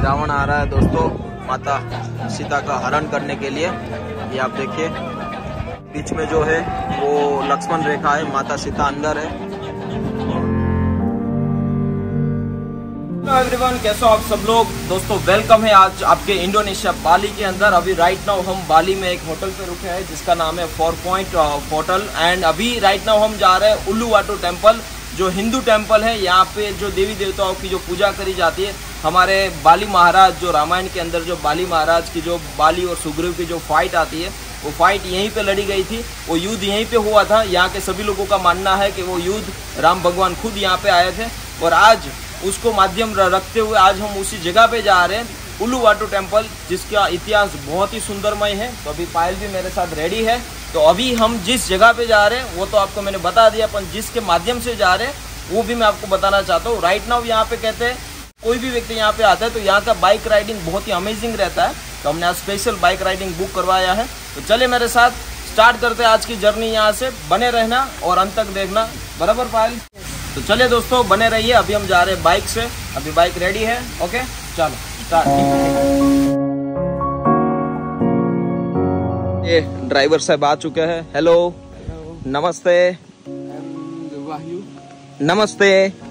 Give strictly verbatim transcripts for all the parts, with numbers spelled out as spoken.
रावण आ रहा है दोस्तों माता सीता का हरण करने के लिए। ये आप देखिए बीच में जो है वो लक्ष्मण रेखा है, माता सीता अंदर है। हेलो एवरीवन, कैसे हो आप सब लोग। दोस्तों वेलकम है आज आपके इंडोनेशिया बाली के अंदर। अभी राइट नाउ हम बाली में एक होटल पे रुके हैं जिसका नाम है फोर पॉइंट होटल। एंड अभी राइट नाउ हम जा रहे हैं उल्लुवाटू टेम्पल, जो हिंदू टेम्पल है। यहाँ पे जो देवी देवताओं की जो पूजा करी जाती है, हमारे बाली महाराज जो रामायण के अंदर जो बाली महाराज की जो बाली और सुग्रीव की जो फाइट आती है, वो फाइट यहीं पे लड़ी गई थी, वो युद्ध यहीं पे हुआ था। यहाँ के सभी लोगों का मानना है कि वो युद्ध राम भगवान खुद यहाँ पे आए थे और आज उसको माध्यम रखते हुए आज हम उसी जगह पे जा रहे हैं, उल्लुवाटू टेम्पल, जिसका इतिहास बहुत ही सुंदरमय है। तो अभी पायल भी मेरे साथ रेडी है। तो अभी हम जिस जगह पे जा रहे हैं वो तो आपको मैंने बता दिया, पर जिसके माध्यम से जा रहे हैं वो भी मैं आपको बताना चाहता हूँ। राइट नाउ यहाँ पे कहते हैं कोई भी व्यक्ति यहाँ पे आता है तो यहाँ का बाइक राइडिंग बहुत ही अमेजिंग रहता है। तो हमने आज स्पेशल बाइक राइडिंग बुक करवाया है। तो चले मेरे साथ स्टार्ट करते हैं आज की जर्नी। यहाँ से बने रहना और अंत तक देखना, बराबर पायल। तो चलिए दोस्तों बने रहिए। अभी हम जा रहे हैं बाइक से, अभी बाइक रेडी है। ओके चलो स्टार्ट। ये ड्राइवर साहब आ चुके हैं। हेलो, नमस्ते। नमस्ते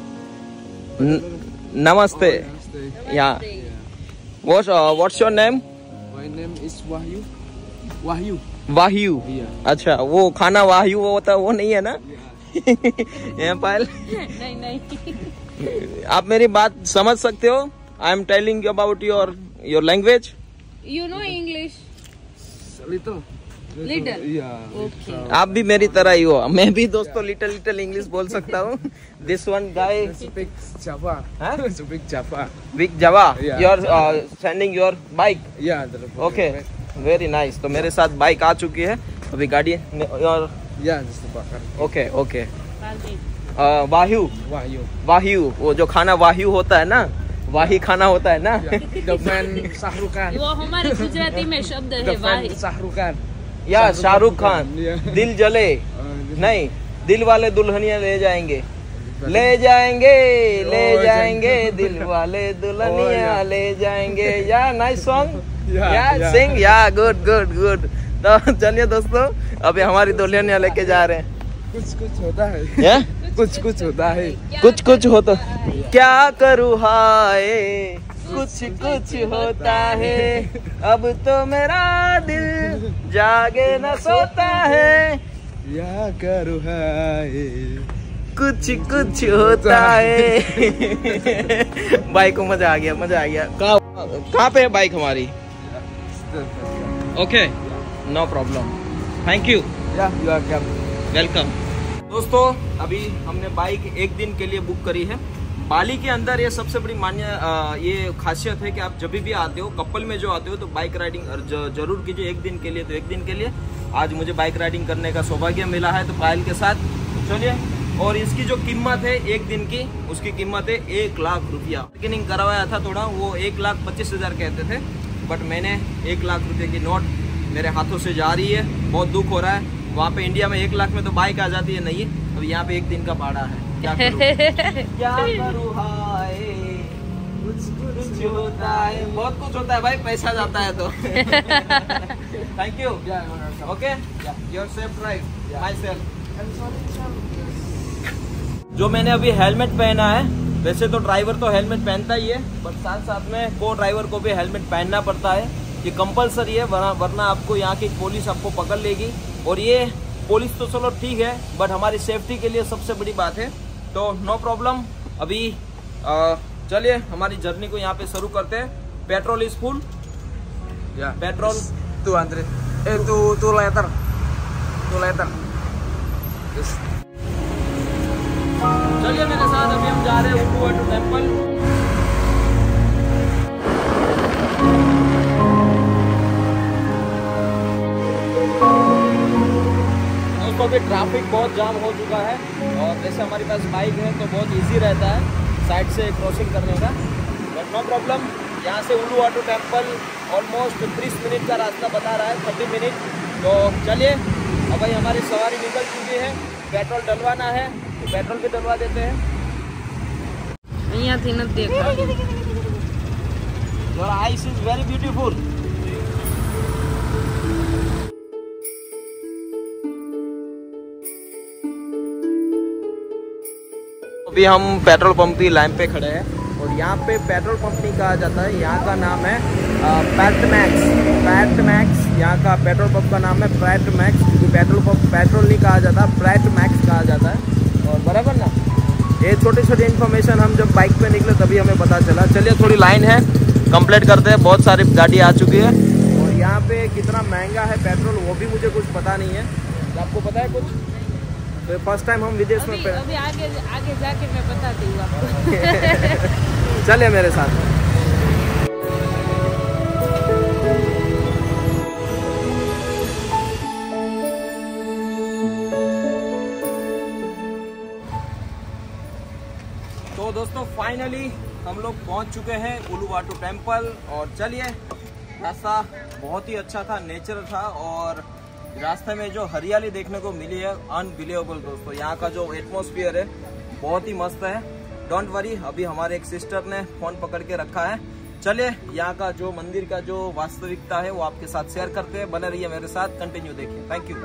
नमस्ते। यहाँ what's what's your name? My name is Wahyu. Wahyu. Wahyu. अच्छा, वो खाना वाह्यू वो होता है वो नहीं है ना? ये पायल नहीं नहीं आप मेरी बात समझ सकते हो? I am telling you about your your language. You know English Little. Little Yeah. Okay. आप भी मेरी तरह ही हो। मैं भी दोस्तों लिटिल लिटिल इंग्लिश बोल सकता हूँ। This one guy Speak Java. Huh? Speak Java. विक Java. Yeah. You are sending your bike. Yeah. the- okay very nice. तो मेरे साथ बाइक आ चुकी है अभी गाड़ी और Yeah, just the bakar. Okay okay Wahyu Wahyu. Wahyu वो जो खाना वाह्यू होता है ना, वाही खाना होता है ना। Yeah. The man Shah Rukh Khan. वो हमारे गुजराती में शब्द है The Wahi. man Shah Rukh Khan. या शाहरुख खान। Yeah. दिल जले Uh, नहीं, दिल वाले दुल्हनिया ले जाएंगे, ले जाएंगे ले Oh, जाएंगे जाएंगे। दिल वाले दुल्हनिया Oh, yeah. ले जाएंगे। Yeah nice song. Yeah, yeah yeah. Sing yeah good good good. तो चलिए दोस्तों अभी हमारी दुल्हनिया लेके जा रहे हैं। कुछ कुछ होता है। Yeah? कुछ कुछ होता है। कुछ कुछ होता क्या करूँ हाय, कुछ कुछ होता है, अब तो मेरा दिल जागे न सोता है, या करो है कुछ कुछ होता है। बाइक को मजा आ गया, मजा आ गया। कहाँ कहाँ पे है बाइक हमारी? Okay no problem, thank you, yeah you are come welcome. दोस्तों अभी हमने बाइक एक दिन के लिए बुक करी है। बाली के अंदर ये सबसे बड़ी मान्य अ, ये खासियत है कि आप जब भी आते हो, कपल में जो आते हो, तो बाइक राइडिंग ज- जरूर कीजिए एक दिन के लिए। तो एक दिन के लिए आज मुझे बाइक राइडिंग करने का सौभाग्य मिला है तो पायल के साथ। तो चलिए, और इसकी जो कीमत है एक दिन की, उसकी कीमत है एक लाख रुपया। बार्गेनिंग करवाया था थोड़ा, वो एक लाख पच्चीस हजार कहते थे, बट मैंने एक लाख रुपये की नोट मेरे हाथों से जा रही है। बहुत दुख हो रहा है। वहाँ पे इंडिया में एक लाख में तो बाइक आ जाती है, नहीं, अब यहाँ पे एक दिन का भाड़ा है। क्या करूँ क्या करूँ हाय, कुछ कुछ होता है, बहुत कुछ होता है भाई, पैसा जाता है तो। Thank you. Okay your safe drive myself. जो मैंने अभी हेलमेट पहना है, वैसे तो ड्राइवर तो हेलमेट पहनता ही है, बट साथ साथ में को ड्राइवर को भी हेलमेट पहनना पड़ता है। ये कंपलसरी है, वरना वरना आपको यहाँ की पुलिस आपको पकड़ लेगी। और ये पुलिस तो चलो ठीक है, बट हमारी सेफ्टी के लिए सबसे बड़ी बात है। तो नो प्रॉब्लम। अभी चलिए हमारी जर्नी को यहाँ पे शुरू करते हैं। Petrol is full. Yeah petrol two hundred a two two litre two litre. चलिए मेरे साथ, अभी हम जा रहे हैं उल्लुवाटू टेम्पल। दोस्तों अभी ट्रैफिक बहुत जाम हो चुका है, और जैसे हमारे पास बाइक है तो बहुत इजी रहता है साइड से क्रॉसिंग करने का, बट नो प्रॉब्लम। यहाँ से उल्लुवाटू टेम्पल ऑलमोस्ट तीस मिनट का रास्ता बता रहा है, तीस मिनट। तो चलिए, अब भाई हमारी सवारी निकल चुकी है, पेट्रोल डलवाना है तो पेट्रोल भी डलवा देते हैं। અહીંયાથી નથી દેખાતું। Your eyes is very beautiful. अभी हम पेट्रोल पंप की लाइन पे खड़े हैं और यहाँ पे पेट्रोल पंप नहीं कहा जाता है, यहाँ का नाम है पैटमैक्स। पैटमैक्स यहाँ का पेट्रोल पंप का नाम है पैटमैक्स, क्योंकि पेट्रोल पंप पेट्रोल नहीं कहा जाता, पैटमैक्स कहा जाता है। और बराबर ना, ये छोटी छोटी इन्फॉर्मेशन हम जब बाइक पे निकले तभी हमें पता चला। चलिए थोड़ी लाइन है, कंप्लीट करते हैं। बहुत सारी गाड़ी आ चुकी है और यहाँ पे कितना महंगा है पेट्रोल वो भी मुझे कुछ पता नहीं है। आपको पता है कुछ? तो फर्स्ट टाइम हम विदेश में अभी, अभी आगे आगे जाके मैं बताती हूँ आपको। चलिए मेरे साथ। तो दोस्तों फाइनली हम लोग पहुंच चुके हैं उलुवाटू टेम्पल। और चलिए, रास्ता बहुत ही अच्छा था, नेचर था और रास्ते में जो हरियाली देखने को मिली है अनबिलीवेबल दोस्तों। यहाँ का जो एटमॉस्फेयर है बहुत ही मस्त है। डोंट वरी, अभी हमारे एक सिस्टर ने फोन पकड़ के रखा है। चलिए यहाँ का जो मंदिर का जो वास्तविकता है वो आपके साथ शेयर करते हैं। बने रहिए मेरे साथ, कंटिन्यू देखिए। Thank you.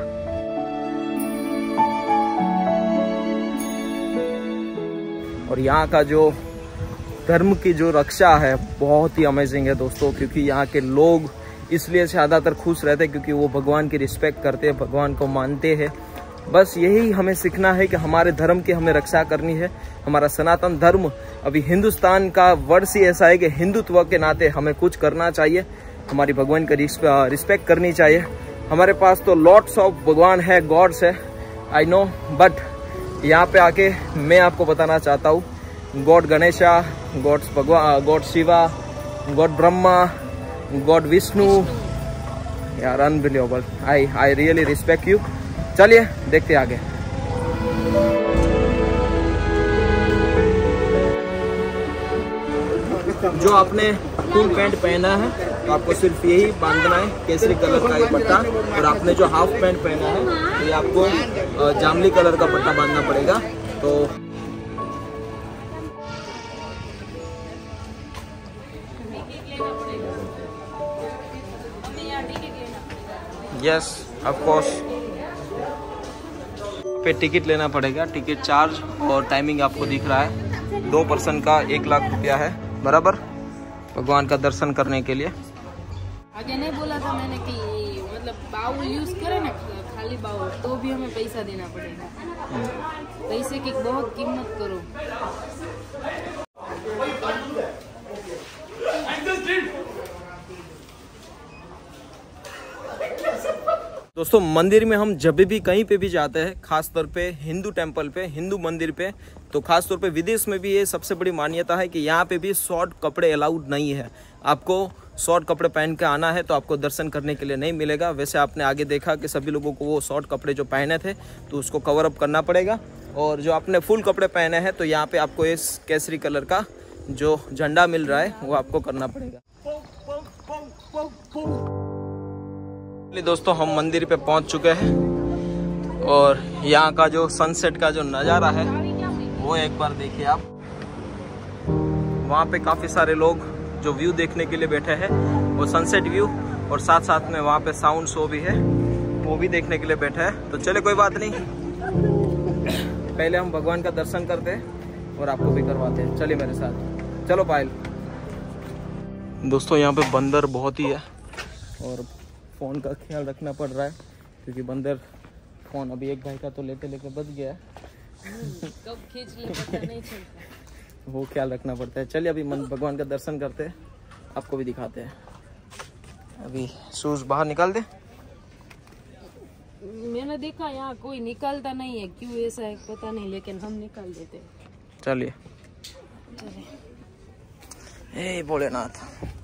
और यहाँ का जो धर्म की जो रक्षा है बहुत ही अमेजिंग है दोस्तों, क्योंकि यहाँ के लोग इसलिए ज़्यादातर खुश रहते हैं क्योंकि वो भगवान की रिस्पेक्ट करते हैं, भगवान को मानते हैं। बस यही हमें सीखना है कि हमारे धर्म की हमें रक्षा करनी है। हमारा सनातन धर्म अभी हिंदुस्तान का वर्ष ही ऐसा है कि हिंदुत्व के नाते हमें कुछ करना चाहिए, हमारी भगवान की रिस्पेक्ट करनी चाहिए। हमारे पास तो लॉट्स ऑफ भगवान है, गॉड्स है, आई नो, बट यहाँ पे आके मैं आपको बताना चाहता हूँ god Ganesha, god Bhagwan, god Shiva, god Brahma, god Vishnu, यार unbelievable. I I really respect you. चलिए देखते आगे। जो आपने फुल पैंट पहना है तो आपको सिर्फ यही बांधना है, केसरी कलर का ये पट्टा। और आपने जो हाफ पैंट पहना है तो ये आपको जामली कलर का पट्टा बांधना पड़ेगा। तो यस ऑफ कोर्स पे टिकट लेना पड़ेगा। टिकट चार्ज और टाइमिंग आपको दिख रहा है, दो पर्सन का एक लाख रुपया है बराबर, भगवान का दर्शन करने के लिए। आगे नहीं बोला था मैंने कि मतलब बाउल यूज करे ना, खाली बाउल, तो भी हमें पैसा देना पड़ेगा। पैसे की बहुत कीमत करो। दोस्तों मंदिर में हम जब भी कहीं पे भी जाते हैं, खास तौर पे हिंदू टेम्पल पे, हिंदू मंदिर पे, तो खास तौर पे विदेश में भी ये सबसे बड़ी मान्यता है कि यहाँ पे भी शॉर्ट कपड़े अलाउड नहीं है। आपको शॉर्ट कपड़े पहन के आना है तो आपको दर्शन करने के लिए नहीं मिलेगा। वैसे आपने आगे देखा कि सभी लोगों को वो शॉर्ट कपड़े जो पहने थे तो उसको कवर अप करना पड़ेगा। और जो आपने फुल कपड़े पहने हैं तो यहाँ पे आपको इस केसरी कलर का जो झंडा मिल रहा है वो आपको करना पड़ेगा। दोस्तों हम मंदिर पे पहुंच चुके हैं और यहाँ का जो सनसेट का जो नज़ारा है वो एक बार देखिए आप। वहाँ पे काफ़ी सारे लोग जो व्यू देखने के लिए बैठे हैं, वो सनसेट व्यू, और साथ साथ में वहाँ पे साउंड शो भी है, वो भी देखने के लिए बैठे हैं। तो चले कोई बात नहीं, पहले हम भगवान का दर्शन करते हैं और आपको भी करवाते हैं। चलिए मेरे साथ, चलो पायल। दोस्तों यहाँ पे बंदर बहुत ही है और फ़ोन का ख्याल रखना पड़ रहा है क्योंकि बंदर फ़ोन अभी एक भाई का तो लेते लेते बच गया है। कब खींच ले पता नहीं चलता, वो ख्याल रखना पड़ता है। चलिए अभी मन भगवान का दर्शन करते हैं, आपको भी दिखाते हैं। अभी शूज बाहर निकाल दे। मैंने देखा यहाँ कोई निकालता नहीं है, क्यों ऐसा है पता नहीं, लेकिन हम निकाल देते हैं। चलिए ए भोलेनाथ।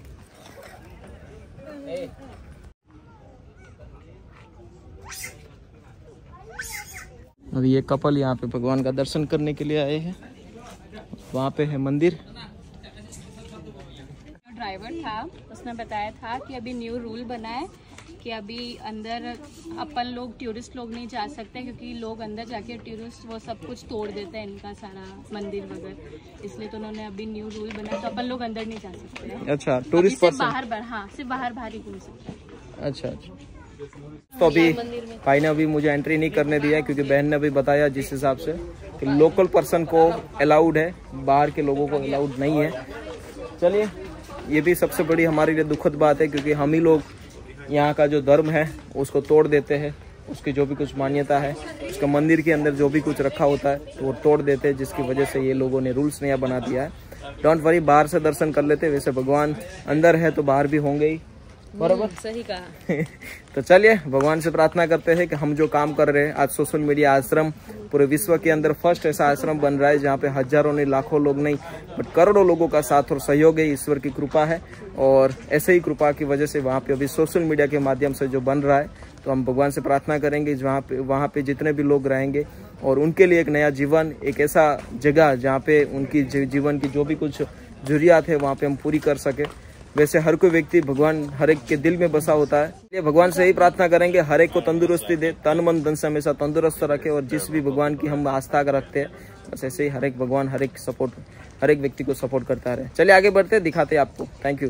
अभी ये कपल यहाँ पे भगवान का दर्शन करने के लिए आए हैं, वहाँ पे है मंदिर। ड्राइवर था, उसने बताया था कि अभी न्यू रूल बना है कि अभी अंदर अपन लोग टूरिस्ट लोग नहीं जा सकते, क्योंकि लोग अंदर जाके टूरिस्ट वो सब कुछ तोड़ देते हैं, इनका सारा मंदिर वगैरह, इसलिए तो उन्होंने अभी न्यू रूल बनाया, तो अपन लोग अंदर नहीं जा सकते। अच्छा, टूरिस्ट पर्सन बाहर बाहर हाँ सिर्फ बाहर बाहर ही घूम सकते हैं। अच्छा अच्छा। तो अभी भाई ने अभी मुझे एंट्री नहीं करने दिया है, क्योंकि बहन ने अभी बताया जिस हिसाब से कि लोकल पर्सन को अलाउड है, बाहर के लोगों को अलाउड नहीं है। चलिए, ये भी सबसे बड़ी हमारे लिए दुखद बात है, क्योंकि हम ही लोग यहाँ का जो धर्म है उसको तोड़ देते हैं, उसकी जो भी कुछ मान्यता है, उसका मंदिर के अंदर जो भी कुछ रखा होता है तो वो तोड़ देते हैं, जिसकी वजह से ये लोगों ने रूल्स नया बना दिया है। डोंट वरी, बाहर से दर्शन कर लेते, वैसे भगवान अंदर है तो बाहर भी होंगे ही, बराबर सही कहा। तो चलिए भगवान से प्रार्थना करते हैं कि हम जो काम कर रहे हैं, आज सोशल मीडिया आश्रम पूरे विश्व के अंदर फर्स्ट ऐसा आश्रम बन रहा है जहाँ पे हजारों नहीं, लाखों लोग नहीं, बट करोड़ों लोगों का साथ और सहयोग है, ईश्वर की कृपा है। और ऐसे ही कृपा की वजह से वहाँ पे अभी सोशल मीडिया के माध्यम से जो बन रहा है, तो हम भगवान से प्रार्थना करेंगे जहाँ पे वहाँ पे जितने भी लोग रहेंगे और उनके लिए एक नया जीवन, एक ऐसा जगह जहाँ पे उनकी जीवन की जो भी कुछ जरूरियात है वहाँ पे हम पूरी कर सके। वैसे हर कोई व्यक्ति भगवान हर एक के दिल में बसा होता है, ये भगवान से ही प्रार्थना करेंगे हर एक को तंदुरुस्ती दे, तन मन धन से हमेशा तंदुरुस्त रखे, और जिस भी भगवान की हम आस्था रखते हैं बस ऐसे ही हर एक भगवान हर एक सपोर्ट हर एक व्यक्ति को सपोर्ट करता रहे। चलिए आगे बढ़ते दिखाते हैं आपको। Thank you.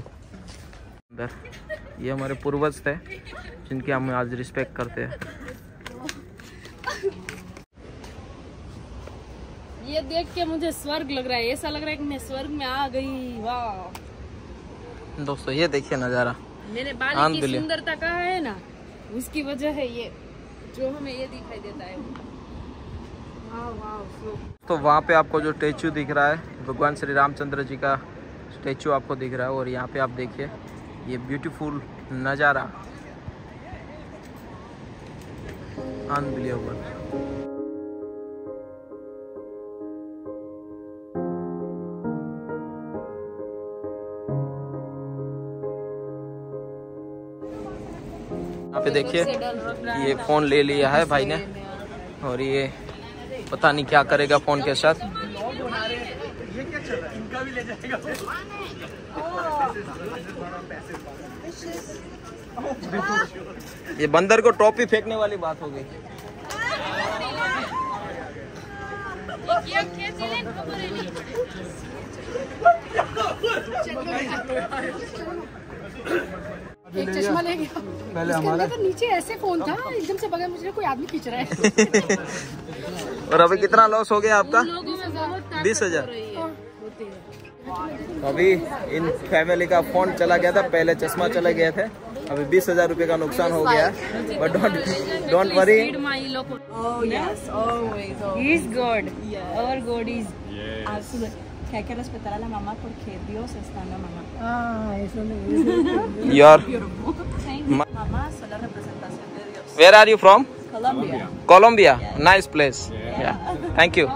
ये हमारे पूर्वज थे जिनकी हम आज रिस्पेक्ट करते हैं। ये देख के मुझे स्वर्ग लग रहा है, ऐसा लग रहा है कि मैं स्वर्ग में आ गई। वाह दोस्तों, ये देखिए नजारा, मैंने बाली की सुंदरता कहा है ना, उसकी वजह है ये जो हमें ये दिखाई देता है। वाह वाह। तो वहाँ पे आपको जो स्टेचू दिख रहा है, भगवान श्री रामचंद्र जी का स्टेचू आपको दिख रहा है, और यहाँ पे आप देखिए ये ब्यूटीफुल नज़ारा, अनबिलीवेबल। यहाँ पे देखिए ये फोन ले लिया है भाई ने, और ये पता नहीं क्या करेगा फोन के साथ। ये बंदर को टॉपी फेंकने वाली बात हो गई। एक चश्मा ले गया पहले हमारा, तो नीचे ऐसे फोन था, एकदम से बगल मुझे कोई आदमी खींच रहा है। और अभी कितना लॉस हो गया आपका? बीस हजार। अभी इन फैमिली का फोन चला गया था, पहले चश्मा चले गए थे, अभी बीस हजार रूपए का नुकसान हो गया है। But don't don't worry, Que hay que respetar a la mamá porque Dios está en la mamá. Ah, eso no. Your Mamá es la representación de Dios. Where are you from? Colombia. Colombia. Yeah. Nice place. Yeah. Thank you.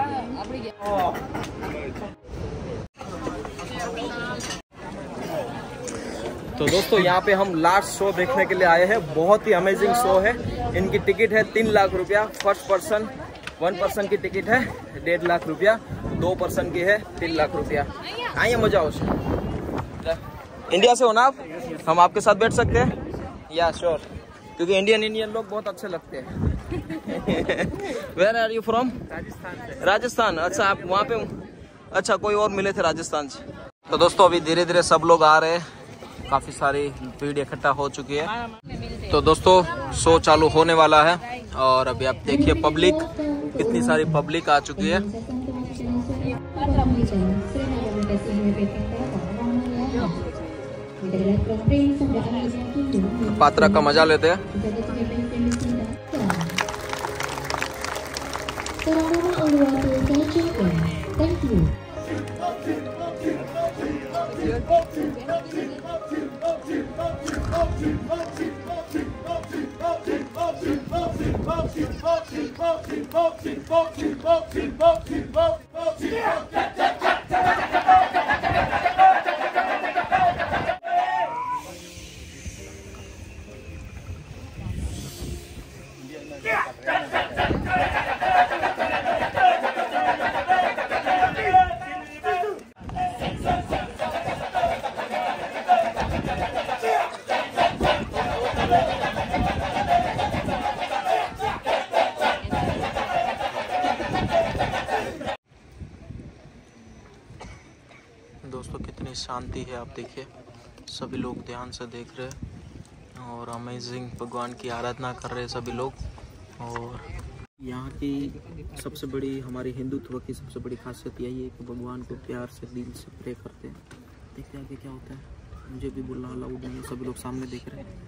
तो दोस्तों यहाँ पे हम last show देखने के लिए आए हैं, बहुत ही अमेजिंग शो है। इनकी टिकट है तीन लाख रुपया फर्स्ट पर्सन, वन पर्सन की टिकट है डेढ़ लाख रुपया, दो पर्सन की है तीन लाख रुपया। आइए मजा हो। इंडिया से हो ना आप? हम आपके साथ बैठ सकते हैं? या श्योर, क्योंकि इंडियन इंडियन लोग बहुत अच्छे लगते हैं। Where are you from? Rajasthan. Rajasthan, अच्छा आप वहाँ पे? अच्छा, कोई और मिले थे राजस्थान से। तो दोस्तों अभी धीरे धीरे सब लोग आ रहे हैं, काफी सारी भीड़ इकट्ठा हो चुकी है। तो दोस्तों शो चालू होने वाला है, और अभी आप देखिए पब्लिक, कितनी सारी पब्लिक आ चुकी है। पात्रा का मजा लेते हैं। कितनी शांति है, आप देखिए सभी लोग ध्यान से देख रहे हैं और अमेजिंग भगवान की आराधना कर रहे हैं सभी लोग। और यहाँ की सबसे बड़ी, हमारी हिंदुत्व की सबसे बड़ी खासियत यही है कि भगवान को प्यार से दिल से प्रे करते हैं। देखते हैं आगे क्या होता है, मुझे भी बोलना अलाउड नहीं है, सभी लोग सामने देख रहे हैं।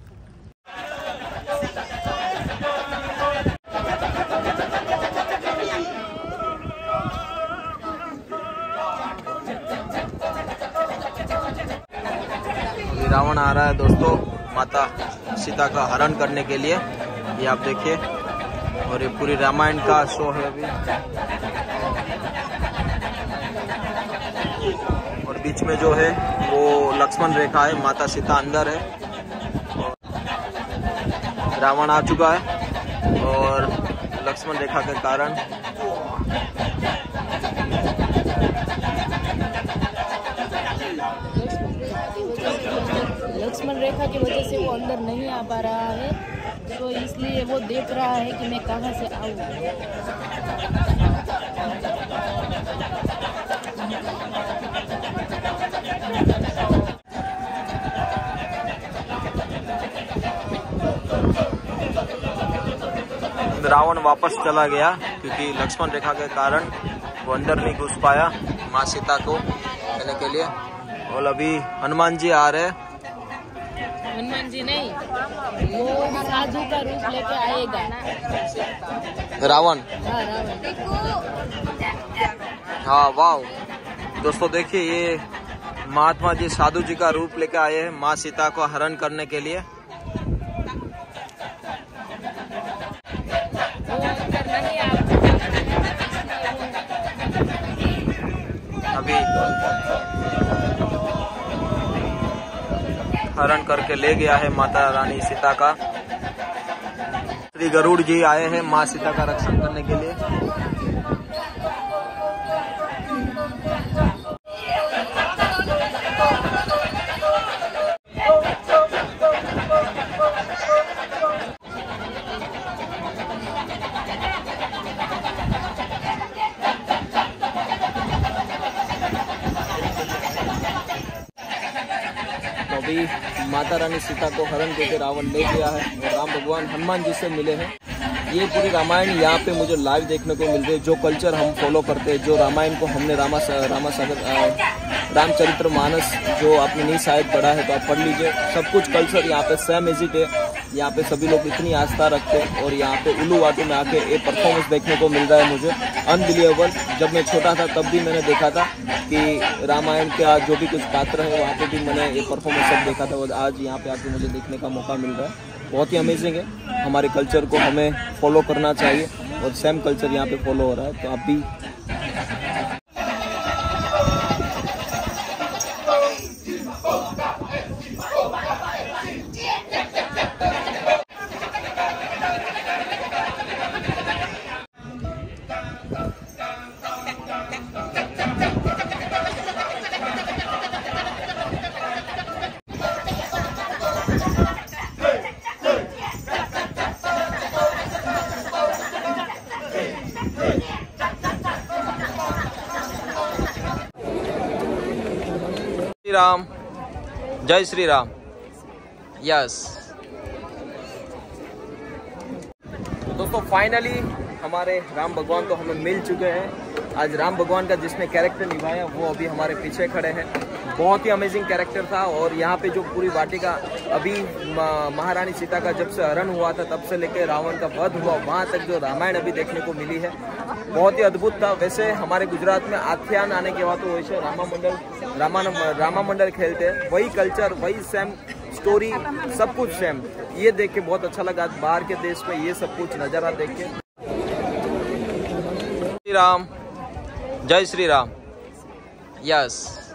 रावण आ रहा है दोस्तों माता सीता का हरण करने के लिए, ये आप देखिए। और ये पूरी रामायण का शो है अभी। और बीच में जो है वो लक्ष्मण रेखा है, माता सीता अंदर है। रावण आ चुका है और लक्ष्मण रेखा के कारण लक्ष्मण रेखा की वजह से वो अंदर नहीं आ पा रहा है, तो इसलिए वो देख रहा है कि मैं कहाँ से आऊँ। रावण वापस चला गया क्योंकि लक्ष्मण रेखा के कारण वो अंदर नहीं घुस पाया माँ सीता को लेने के लिए। और अभी हनुमान जी आ रहे हैं। हनुमान जी नहीं, वो साधु का रूप लेके आएगा। रावण, हाँ रावण। हाँ वाह दोस्तों, देखिए ये महात्मा जी साधु जी का रूप लेकर आए हैं माँ सीता को हरण करने के लिए। अभी हरण करके ले गया है माता रानी सीता का। श्री गरुड़ जी आए हैं माँ सीता का रक्षण करने के लिए। अभी माता रानी सीता को हरण करके रावण ले गया है और राम भगवान हनुमान जी से मिले हैं। ये पूरी रामायण यहाँ पे मुझे लाइव देखने को मिल रही है। जो कल्चर हम फॉलो करते हैं, जो रामायण को हमने रामा रामा सागर रामचरित्र मानस जो आपने नहीं शायद पढ़ा है तो आप पढ़ लीजिए। सब कुछ कल्चर यहाँ पे सेम एज इट है। यहाँ पे सभी लोग इतनी आस्था रखते हैं और यहाँ पे उल्लू वाटू में आके एक परफॉर्मेंस देखने को मिल रहा है मुझे, अनबिलीवेबल। जब मैं छोटा था तब भी मैंने देखा था कि रामायण का जो भी कुछ पात्र है वहाँ पे भी मैंने एक परफॉर्मेंस सब देखा था और आज यहाँ पे आके मुझे देखने का मौका मिल रहा है। बहुत ही अमेजिंग है। हमारे कल्चर को हमें फॉलो करना चाहिए और सेम कल्चर यहाँ पे फॉलो हो रहा है, तो आप भी श्री राम, जय श्री राम। यस दोस्तों, फाइनली हमारे राम भगवान तो हमें मिल चुके हैं। आज राम भगवान का जिसने कैरेक्टर निभाया वो अभी हमारे पीछे खड़े हैं। बहुत ही अमेजिंग कैरेक्टर था। और यहाँ पे जो पूरी वाटिका अभी महारानी सीता का जब से हरण हुआ था तब से लेकर रावण का वध हुआ वहाँ तक जो रामायण अभी देखने को मिली है बहुत ही अद्भुत था। वैसे हमारे गुजरात में आख्यान आने के बाद तो वैसे रामा मंडल रामा रामा मंडल खेलते हैं, वही कल्चर वही सेम स्टोरी सब कुछ सेम। ये देख के बहुत अच्छा लगा। बाहर के देश में ये सब कुछ नजारा देख के। श्री राम, जय श्री राम। यस